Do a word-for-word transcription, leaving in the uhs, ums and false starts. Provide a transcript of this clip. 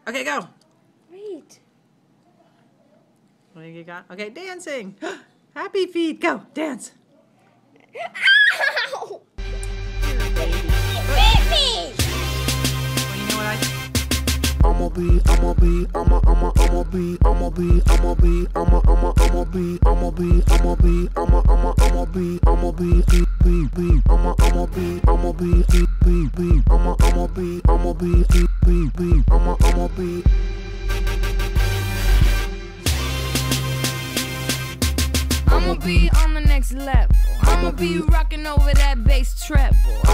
Okay, go. Wait. What do you got? Okay, dancing. Happy feet. Go, dance. Ow! It bit me! Well, you know what I... I'ma be, I'ma be, I'ma, I'ma, I'ma be, I'ma be, I'ma be, I'ma, I'ma, I'ma be, I'ma be, I'ma be, I'ma, I'ma, I'ma be, I'ma be, be, be, be, I'ma, I'ma be, I'ma be, be, be, be, I'ma, I'ma be, I'ma be, be, be, be, I'ma, I'ma be. I'ma be on the next level. I'ma be rocking over that bass treble.